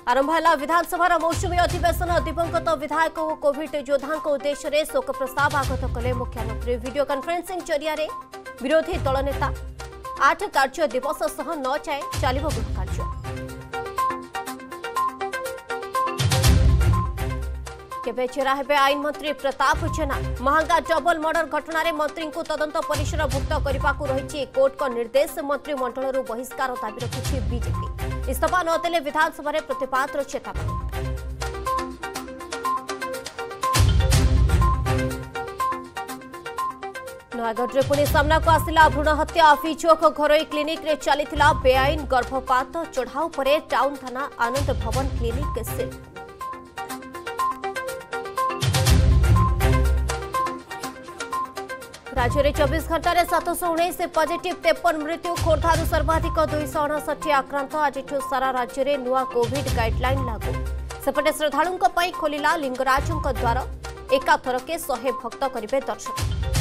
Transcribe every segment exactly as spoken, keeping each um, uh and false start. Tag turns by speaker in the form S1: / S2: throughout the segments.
S1: आरंभ है विधानसभा मौसुमी अधिवेशन। दिवंगत विधायक और कोविड योद्धा उद्देश्य में शोक प्रस्ताव आगत कले मुख्यमंत्री। वीडियो कॉन्फ्रेंसिंग जरिया विरोधी दल नेता आठ कार्य दिवस सह नौ जाए चलिब गृह कार्य। केबे चेरा हेबे आईन मंत्री प्रताप जेना। महंगा डबल मर्डर घटना रे मंत्री को तदंत परिसर भुक्त करने को रही कोर्ट का निर्देश। मंत्रिमंडल बहिष्कार दाबी रखी बीजेपी। इस्तीफा नदेले विधानसभा रे प्रतिवाद चेतावनी। नयगढ़ पुणी सामना को आसिला भ्रूण हत्या अभियोग। घरोई क्लिनिक रे चलीथिला बेआईन गर्भपात। चढ़ाऊ परे टाउन थाना आनंद भवन क्लिनिक सील। राज्य में चौबीस घंटे सात सौ उन्नीस पॉजिटिव तेपन मृत्यु। खोर्धारू सर्वाधिक दुईश अणसठी आक्रांत। आज सारा राज्य में नुआ कोविड गाइडलाइन लागू। सेपटे श्रद्धालुओं खोलिला लिंगराजों द्वार। एकाथरके शहे भक्त करेंगे दर्शन।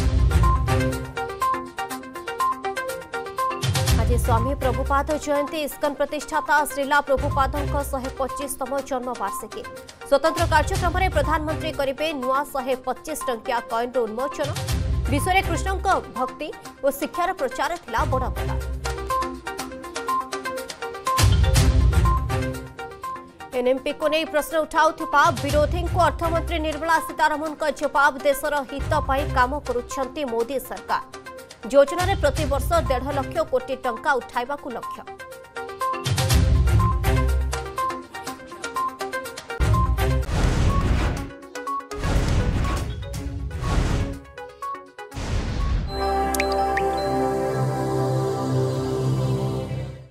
S1: आज स्वामी प्रभुपाद जयंती। इस्कन प्रतिष्ठाता श्रीला प्रभुपादों शहे पच्चीसतम जन्मवार्षिकी। स्वतंत्र कार्यक्रम में प्रधानमंत्री करेंगे नुआ शहे पच्चीस टंकिया कॉइन उन्मोचन। विश्व में कृष्ण भक्ति और शिक्षार प्रचार थिला बड़ बड़ा। एनएमपी को नहीं प्रश्न उठाउथिबा विरोधी को अर्थमंत्री निर्मला सीतारमण का जवाब। देशर हित पाई काम करुछंती मोदी सरकार। योजना रे प्रति वर्ष डेढ़ लाख कोटी टंका उठाइबा को लक्ष्य।